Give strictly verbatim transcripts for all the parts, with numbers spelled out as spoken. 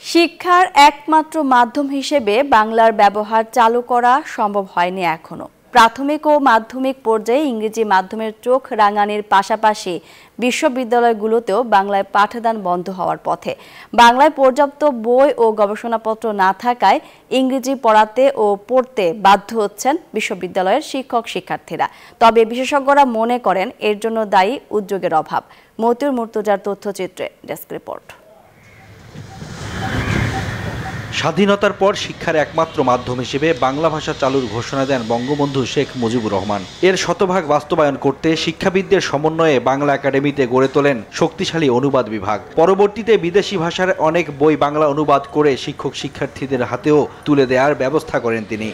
শিক্ষার একমাত্র মাধ্যম হিসেবে বাংলার ব্যবহার চালু করা সম্ভব হয়নি এখনো। প্রাথমিক ও মাধ্যমিক পর্যায়ে ইংরেজি মাধ্যমের চোখ রাঙানির পাশাপাশি বিশ্ববিদ্যালয়গুলোতেও বাংলায় পাঠদান বন্ধ হওয়ার পথে। বাংলায় পর্যাপ্ত বই ও গবেষণাপত্র না থাকায় ইংরেজি পড়াতে ও পড়তে বাধ্য হচ্ছেন বিশ্ববিদ্যালয়ের শিক্ষক শিক্ষার্থীরা। তবে বিশেষজ্ঞরা মনে করেন এর জন্য দায়ী উদ্যোগের অভাব। মতিউর মুর্তজার তথ্যচিত্রে ডেস্ক রিপোর্ট। স্বাধীনতার পর শিক্ষার একমাত্র মাধ্যম হিসেবে বাংলা ভাষা চালুর ঘোষণা দেন বঙ্গবন্ধু শেখ মুজিবুর রহমান। এর শতভাগ বাস্তবায়ন করতে শিক্ষাবিদদের সমন্বয়ে বাংলা একাডেমিতে গড়ে তোলেন শক্তিশালী অনুবাদ বিভাগ। পরবর্তীতে বিদেশি ভাষার অনেক বই বাংলা অনুবাদ করে শিক্ষক শিক্ষার্থীদের হাতেও তুলে দেওয়ার ব্যবস্থা করেন তিনি।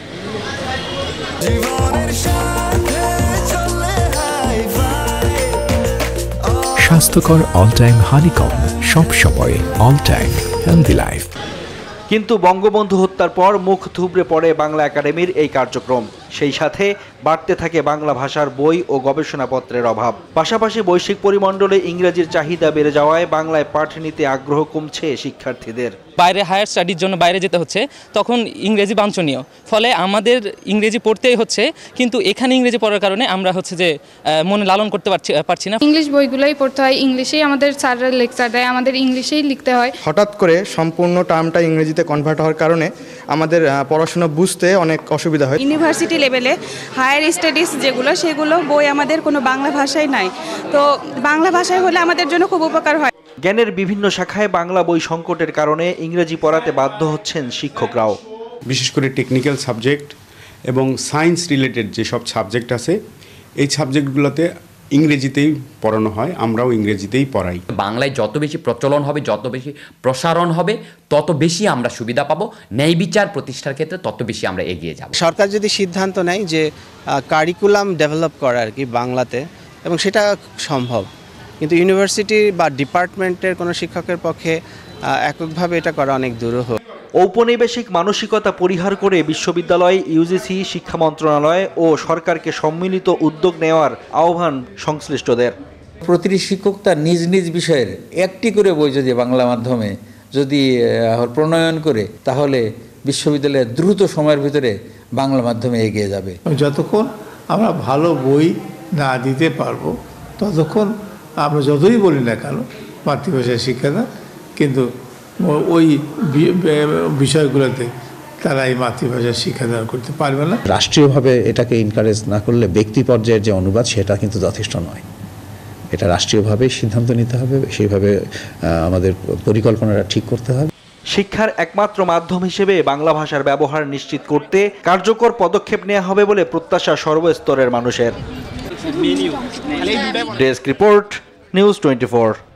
স্বাস্থ্যকর অল টাইম হানিকম, সব সময় অল টাইম হেলদি লাইফ। কিন্তু বঙ্গবন্ধু হত্যার পর মুখ থুবড়ে পড়ে বাংলা একাডেমির এই কার্যক্রম। সেই সাথে বাড়তে থাকে বাংলা ভাষার বই ও গবেষণাপত্রের অভাব। পাশাপাশি বৈশ্বিক পরিমণ্ডলে ইংরেজির চাহিদা বেড়ে যাওয়ায় বাংলায় পাঠ নিতে আগ্রহ কমছে শিক্ষার্থীদের। বাইরে হায়ার স্টাডির জন্য বাইরে যেতে হচ্ছে, তখন ইংরেজি বাঞ্ছনীয়, ফলে আমাদের ইংরেজি পড়তেই হচ্ছে। কিন্তু এখানে ইংরেজি পড়ার কারণে আমরা হচ্ছে যে মনে লালন করতে পারছি পারছি না। ইংলিশ বইগুলোই পড়তে হয়, ইংলিশেই আমাদের স্যাররা লেকচার দেয়, আমাদের ইংলিশেই লিখতে হয়। হঠাৎ করে সম্পূর্ণ টার্মটা ইংরেজিতে কনভার্ট হওয়ার কারণে আমাদের পড়াশোনা বুঝতে অনেক অসুবিধা হয়। ইউনিভার্সিটি লেভেলে হায়ার স্টাডিজ যেগুলো, সেগুলো বই আমাদের কোনো বাংলা ভাষায় নাই, তো বাংলা ভাষায় হলে আমাদের জন্য খুব উপকার হয়। জ্ঞানের বিভিন্ন শাখায় বাংলা বই সংকটের কারণে ইংরেজি পড়াতে বাধ্য হচ্ছেন শিক্ষকরাও। বিশেষ করে টেকনিক্যাল সাবজেক্ট এবং সায়েন্স রিলেটেড যেসব সাবজেক্ট আছে, এই সাবজেক্টগুলোতে ইংরেজিতেই পড়ানো হয়, আমরাও ইংরেজিতেই পড়াই। বাংলায় যত বেশি প্রচলন হবে, যত বেশি প্রসারণ হবে, তত বেশি আমরা সুবিধা পাবো। ন্যায় বিচার প্রতিষ্ঠার ক্ষেত্রে তত বেশি আমরা এগিয়ে যাব। সরকার যদি সিদ্ধান্ত নেয় যে কারিকুলাম ডেভেলপ করা আর কি বাংলাতে, এবং সেটা সম্ভব, কিন্তু ইউনিভার্সিটি বা ডিপার্টমেন্টের কোনো শিক্ষকের পক্ষে এককভাবে এটা করা অনেক দুরূহ। ঔপনিবেশিক মানসিকতা পরিহার করে বিশ্ববিদ্যালয়, ইউজিসি, শিক্ষা মন্ত্রণালয় ও সরকারকে সম্মিলিত উদ্যোগ নেওয়ার আহ্বান সংশ্লিষ্টদের। প্রতিটি শিক্ষক তার নিজ নিজ বিষয়ের একটি করে বই যদি বাংলা মাধ্যমে যদি প্রণয়ন করে, তাহলে বিশ্ববিদ্যালয়ে দ্রুত সময়ের ভিতরে বাংলা মাধ্যমে এগিয়ে যাবে। যতক্ষণ আমরা ভালো বই না দিতে পারবো, ততক্ষণ আমরা যতই বলি না কেন মাতৃভাষায় শিক্ষা দেন, কিন্তু ওই বিষয়গুলোতে তারা এই মাতৃভাষায় শিক্ষাদান করতে পারবে না। রাষ্ট্রীয়ভাবে এটাকে এনকারেজ না করলে ব্যক্তি পর্যায়ের যে অনুবাদ, সেটা কিন্তু যথেষ্ট নয়। এটা রাষ্ট্রীয়ভাবে সিদ্ধান্ত নিতে হবে, সেইভাবে আমাদের পরিকল্পনাটা ঠিক করতে হবে। শিক্ষার একমাত্র মাধ্যম হিসেবে বাংলা ভাষার ব্যবহার নিশ্চিত করতে কার্যকর পদক্ষেপ নেওয়া হবে বলে প্রত্যাশা সর্বস্তরের মানুষের। Desk report, news twenty four.